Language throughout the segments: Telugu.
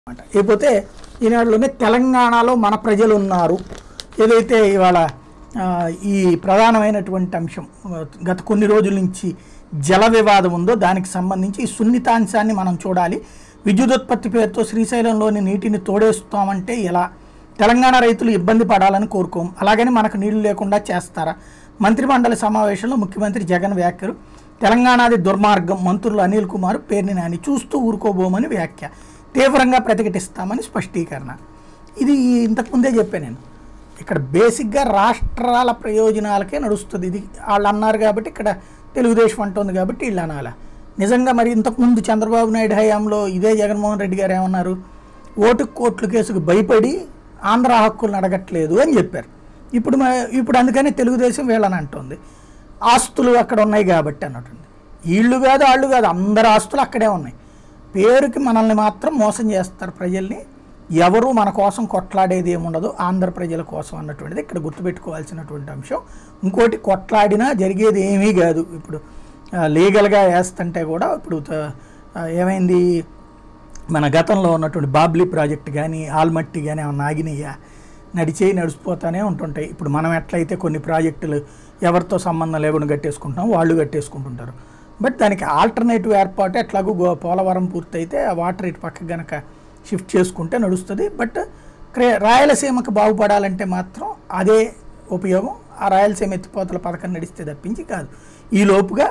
లేకపోతే ఈనాడులోనే తెలంగాణలో మన ప్రజలు ఉన్నారు ఏదైతే ఇవాళ ఈ ప్రధానమైనటువంటి అంశం గత కొన్ని రోజుల నుంచి జల వివాదం ఉందో దానికి సంబంధించి ఈ సున్నితాంశాన్ని మనం చూడాలి. విద్యుదుత్పత్తి పేరుతో శ్రీశైలంలోని నీటిని తోడేస్తామంటే ఎలా? తెలంగాణ రైతులు ఇబ్బంది పడాలని కోరుకోం, అలాగని మనకు నీళ్లు లేకుండా చేస్తారా? మంత్రిమండలి సమావేశంలో ముఖ్యమంత్రి జగన్ వ్యాఖ్యలు. తెలంగాణది దుర్మార్గం, మంత్రులు అనిల్ కుమార్, పేర్ని నాని చూస్తూ ఊరుకోబోమని వ్యాఖ్య. తీవ్రంగా ప్రతిఘటిస్తామని స్పష్టీకరణ. ఇది ఇంతకుముందే చెప్పాను నేను. ఇక్కడ బేసిక్గా రాష్ట్రాల ప్రయోజనాలకే నడుస్తుంది. ఇది వాళ్ళు అన్నారు కాబట్టి ఇక్కడ తెలుగుదేశం అంటుంది కాబట్టి వీళ్ళు అనాలా? నిజంగా మరి ఇంతకుముందు చంద్రబాబు నాయుడు హయాంలో ఇదే జగన్మోహన్ రెడ్డి గారు ఏమన్నారు? ఓటు కోట్ల కేసుకు భయపడి ఆంధ్ర హక్కులను అడగట్లేదు అని చెప్పారు. ఇప్పుడు అందుకని తెలుగుదేశం వీళ్ళని అంటుంది ఆస్తులు అక్కడ ఉన్నాయి కాబట్టి అన్నట్టుంది. వీళ్ళు కాదు వాళ్ళు కాదు, అందరు ఆస్తులు అక్కడే ఉన్నాయి. పేరుకి మనల్ని మాత్రం మోసం చేస్తారు ప్రజల్ని. ఎవరు మన కోసం కొట్లాడేది ఏముండదు, ఆంధ్ర ప్రజల కోసం అన్నటువంటిది ఇక్కడ గుర్తుపెట్టుకోవాల్సినటువంటి అంశం. ఇంకోటి, కొట్లాడినా జరిగేది ఏమీ కాదు. ఇప్పుడు లీగల్గా వేస్తుంటే కూడా ఇప్పుడు ఏమైంది, మన గతంలో ఉన్నటువంటి బాబ్లీ ప్రాజెక్ట్ కానీ ఆల్మట్టి కానీ ఏమన్నా ఆగినాయా? నడిచిపోతూనే ఉంటుంటాయి. ఇప్పుడు మనం ఎట్లయితే కొన్ని ప్రాజెక్టులు ఎవరితో సంబంధం లేకుండా కట్టేసుకుంటాం, వాళ్ళు కట్టేసుకుంటుంటారు. బట్ దానికి ఆల్టర్నేటివ్ ఏర్పాటు ఎట్లాగూ పోలవరం పూర్తయితే ఆ వాటర్ ఇటు పక్క కనుక షిఫ్ట్ చేసుకుంటే నడుస్తుంది. బట్ రాయలసీమకు బాగుపడాలంటే మాత్రం అదే ఉపయోగం. ఆ రాయలసీమ ఎత్తిపోతల పథకం నడిస్తే తప్పించి కాదు. ఈ లోపుగా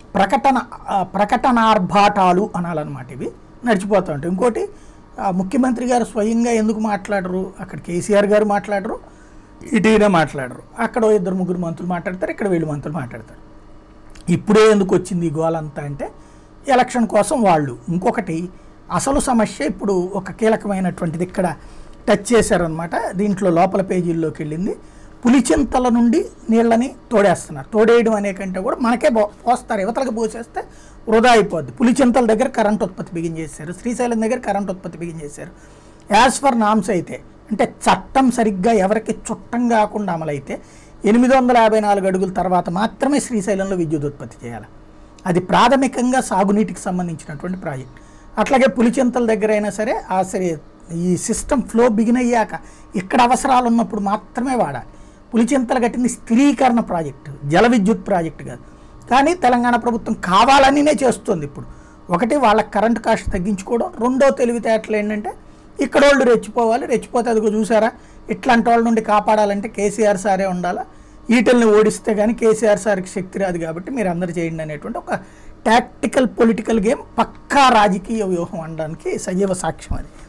ప్రకటనార్భాటాలు అనాలన్నమాట. ఇవి నడిచిపోతూ ఉంటాయి. ఇంకోటి, ముఖ్యమంత్రి గారు స్వయంగా ఎందుకు మాట్లాడరు? అక్కడ కేసీఆర్ గారు మాట్లాడరు, ఇటీనే మాట్లాడరు. అక్కడ ఇద్దరు ముగ్గురు మంత్రులు మాట్లాడతారు, ఇక్కడ వీళ్ళు మంత్రులు మాట్లాడతారు. ఇప్పుడే ఎందుకు వచ్చింది ఈ గోలంతా అంటే ఎలక్షన్ కోసం వాళ్ళు. ఇంకొకటి, అసలు సమస్య ఇప్పుడు ఒక కీలకమైనటువంటిది ఇక్కడ టచ్ చేశారనమాట. దీంట్లో లోపల పేజీల్లోకి వెళ్ళింది. పులిచింతల నుండి నీళ్ళని తోడేస్తున్నారు. తోడేయడం అనే కంటే కూడా మనకే పోస్తారు, యువతలకు పోసేస్తే వృధా అయిపోద్ది. పులిచింతల దగ్గర కరెంట్ ఉత్పత్తి బిగించేశారు, శ్రీశైలం దగ్గర కరెంట్ ఉత్పత్తి బిగించేశారు. యాజ్ ఫర్ నామ్స్ అయితే, అంటే చట్టం సరిగ్గా ఎవరికి చుట్టం కాకుండా అమలైతే 854 అడుగుల తర్వాత మాత్రమే శ్రీశైలంలో విద్యుత్ ఉత్పత్తి చేయాలి. అది ప్రాథమికంగా సాగునీటికి సంబంధించినటువంటి ప్రాజెక్ట్. అట్లాగే పులిచింతల దగ్గర అయినా సరే ఈ సిస్టమ్ ఫ్లో బిగినయ్యాక ఇక్కడ అవసరాలు ఉన్నప్పుడు మాత్రమే వాడాలి. పులిచింతలు కట్టింది స్థిరీకరణ ప్రాజెక్టు, జల విద్యుత్ ప్రాజెక్టు కాదు. కానీ తెలంగాణ ప్రభుత్వం కావాలనినే చేస్తుంది. ఇప్పుడు ఒకటి, వాళ్ళకి కరెంటు కాస్ట్ తగ్గించుకోవడం. రెండో తెలివితేటలు ఏంటంటే ఇక్కడ వాళ్ళు రెచ్చిపోతే అదిగో చూసారా, ఇట్లాంటి వాళ్ళ నుండి కాపాడాలంటే కేసీఆర్ సారే ఉండాలా, ఈటల్ని ఓడిస్తే కానీ కేసీఆర్ సార్కి శక్తి రాదు కాబట్టి మీరు అందరు చేయండి అనేటువంటి ఒక టాక్టికల్ పొలిటికల్ గేమ్, పక్కా రాజకీయ వ్యూహం అనడానికి సజీవ సాక్ష్యం అది.